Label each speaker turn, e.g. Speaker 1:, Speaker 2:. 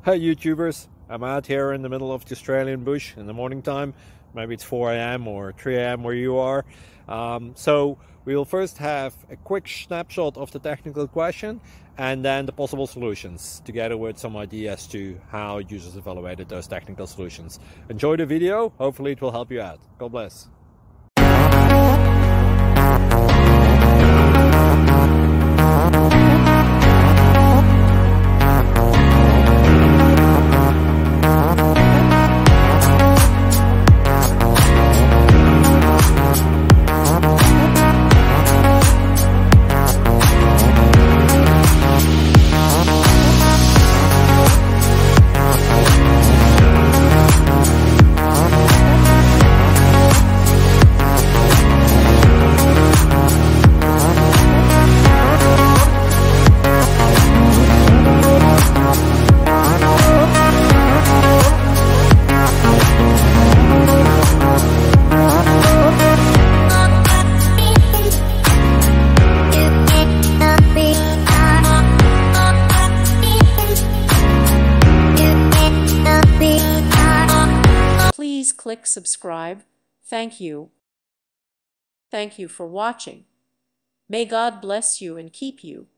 Speaker 1: Hey YouTubers, I'm out here in the middle of the Australian bush in the morning time. Maybe it's 4 a.m. or 3 a.m. where you are. So we'll first have a quick snapshot of the technical question and then the possible solutions, together with some ideas to how users evaluated those technical solutions. Enjoy the video, hopefully it will help you out. God bless.
Speaker 2: Please click subscribe. Thank you. Thank you for watching. May God bless you and keep you.